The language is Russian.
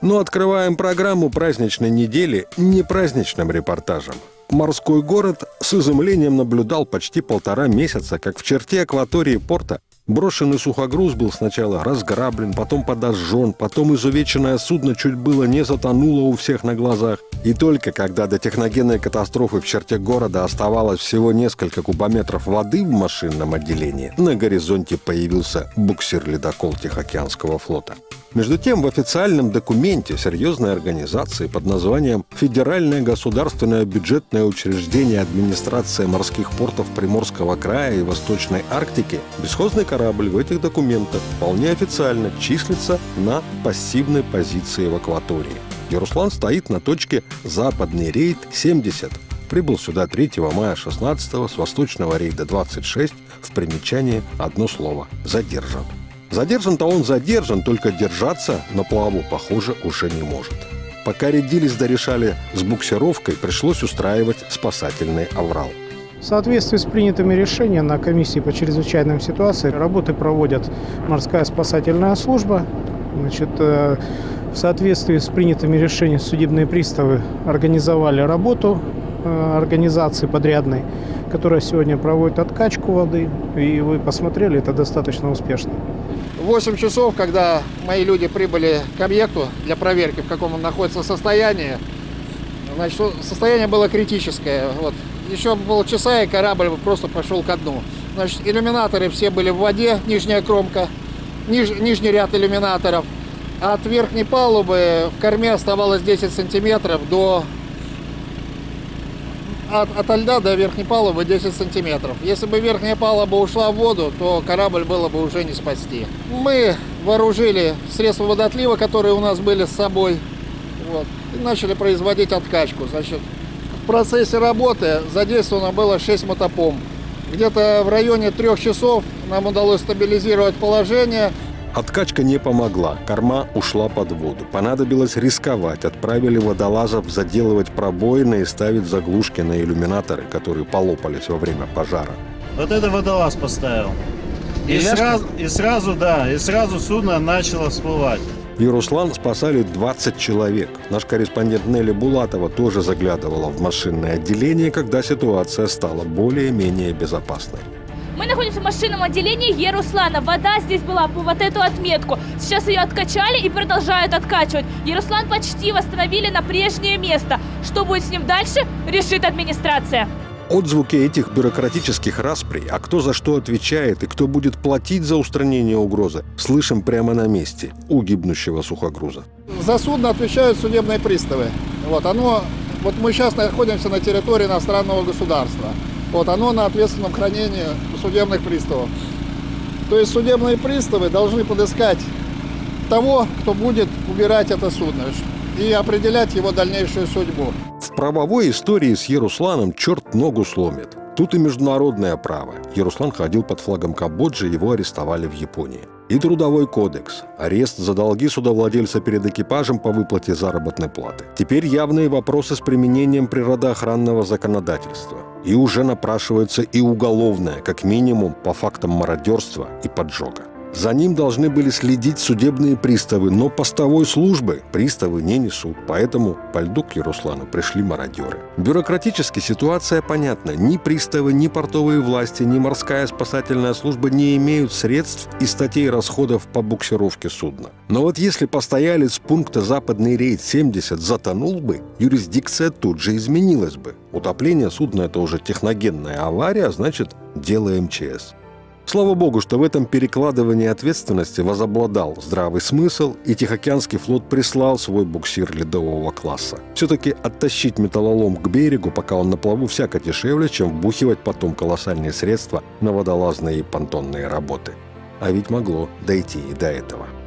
Но открываем программу праздничной недели непраздничным репортажем. Морской город с изумлением наблюдал почти 1,5 месяца, как в черте акватории порта брошенный сухогруз был сначала разграблен, потом подожжен, потом изувеченное судно чуть было не затонуло у всех на глазах. И только когда до техногенной катастрофы в черте города оставалось всего несколько кубометров воды в машинном отделении, на горизонте появился буксир-ледокол Тихоокеанского флота. Между тем, в официальном документе серьезной организации под названием «Федеральное государственное бюджетное учреждение администрации морских портов Приморского края и Восточной Арктики» бесхозный корабль в этих документах вполне официально числится на пассивной позиции в акватории. «Яруслан» стоит на точке «Западный рейд 70». Прибыл сюда 3 мая 16-го с восточного рейда 26, в примечании одно слово «задержан». Задержан-то он задержан, только держаться на плаву, похоже, уже не может. Пока рядились да решали с буксировкой, пришлось устраивать спасательный аврал. В соответствии с принятыми решениями на комиссии по чрезвычайным ситуациям работы проводит морская спасательная служба. В соответствии с принятыми решениями судебные приставы организовали работу организации подрядной, которая сегодня проводит откачку воды. И вы посмотрели, это достаточно успешно. В 8 часов, когда мои люди прибыли к объекту для проверки, в каком он находится состоянии, значит, состояние было критическое. Вот. Еще полчаса, и корабль просто пошел ко дну. Значит, иллюминаторы все были в воде, нижняя кромка, нижний ряд иллюминаторов. А от верхней палубы в корме оставалось 10 сантиметров до... От льда до верхней палубы 10 сантиметров. Если бы верхняя палуба ушла в воду, то корабль было бы уже не спасти. Мы вооружили средства водоотлива, которые у нас были с собой, вот, и начали производить откачку. Значит, в процессе работы задействовано было 6 мотопомп. Где-то в районе 3 часов нам удалось стабилизировать положение. Откачка не помогла, корма ушла под воду. Понадобилось рисковать. Отправили водолазов заделывать пробоины и ставить заглушки на иллюминаторы, которые полопались во время пожара. Вот это водолаз поставил. И сразу судно начало всплывать. Яруслан спасали 20 человек. Наш корреспондент Нелли Булатова тоже заглядывала в машинное отделение, когда ситуация стала более-менее безопасной. Мы находимся в машинном отделении Яруслана. Вода здесь была по вот эту отметку. Сейчас ее откачали и продолжают откачивать. Яруслан почти восстановили на прежнее место. Что будет с ним дальше, решит администрация. Отзвуки этих бюрократических расприй, а кто за что отвечает и кто будет платить за устранение угрозы, слышим прямо на месте у гибнущего сухогруза. За судно отвечают судебные приставы. Вот мы сейчас находимся на территории иностранного государства. Вот оно на ответственном хранении у судебных приставов. То есть судебные приставы должны подыскать того, кто будет убирать это судно и определять его дальнейшую судьбу. В правовой истории с Ярусланом черт ногу сломит. Тут и международное право. Яруслан ходил под флагом Камбоджи, его арестовали в Японии. И трудовой кодекс. Арест за долги судовладельца перед экипажем по выплате заработной платы. Теперь явные вопросы с применением природоохранного законодательства. И уже напрашивается и уголовное, как минимум, по фактам мародерства и поджога. За ним должны были следить судебные приставы, но постовой службы приставы не несут. Поэтому по льду к Яруслану пришли мародеры. Бюрократически ситуация понятна. Ни приставы, ни портовые власти, ни морская спасательная служба не имеют средств и статей расходов по буксировке судна. Но вот если постоялец пункта «Западный рейд 70» затонул бы, юрисдикция тут же изменилась бы. Утопление судна – это уже техногенная авария, а значит, дело МЧС. Слава богу, что в этом перекладывании ответственности возобладал здравый смысл, и Тихоокеанский флот прислал свой буксир ледового класса. Все-таки оттащить металлолом к берегу, пока он на плаву, всяко дешевле, чем вбухивать потом колоссальные средства на водолазные и понтонные работы. А ведь могло дойти и до этого.